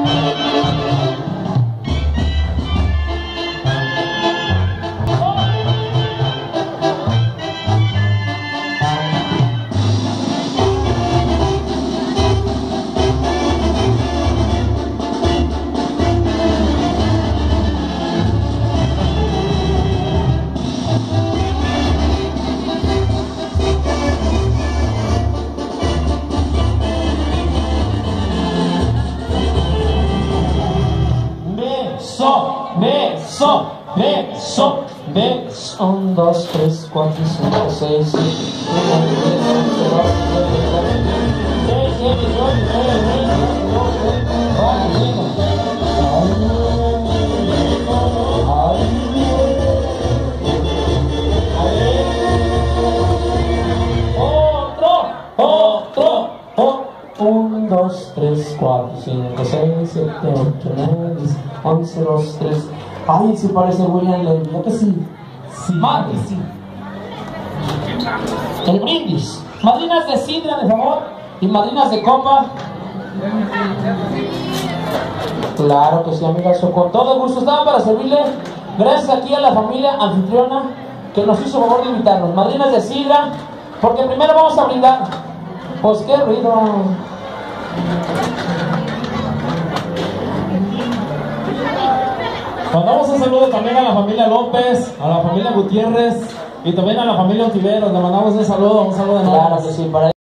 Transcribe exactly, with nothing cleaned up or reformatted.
Beso, beso, beso. Un, dos, tres, cuatro, cinco, seis, siete, uno, dos, tres, siete, ocho, nueve, otro, otro, otro. uno, dos, tres, cuatro, cinco, seis, siete, ocho, nueve, diez, once, dos, tres. Ay, sí parece William Levy, ¿no que sí? Sí, más que sí. El brindis. Madrinas de sidra, de favor, y madrinas de copa. Claro que sí, amigas, con todo gusto estaba para servirle. Gracias aquí a la familia anfitriona que nos hizo favor de invitarnos. Madrinas de sidra, porque primero vamos a brindar. Pues qué ruido. Mandamos un saludo también a la familia López, a la familia Gutiérrez y también a la familia Ontiveros. Le mandamos un saludo, un saludo de nuevo. Claro que sí, para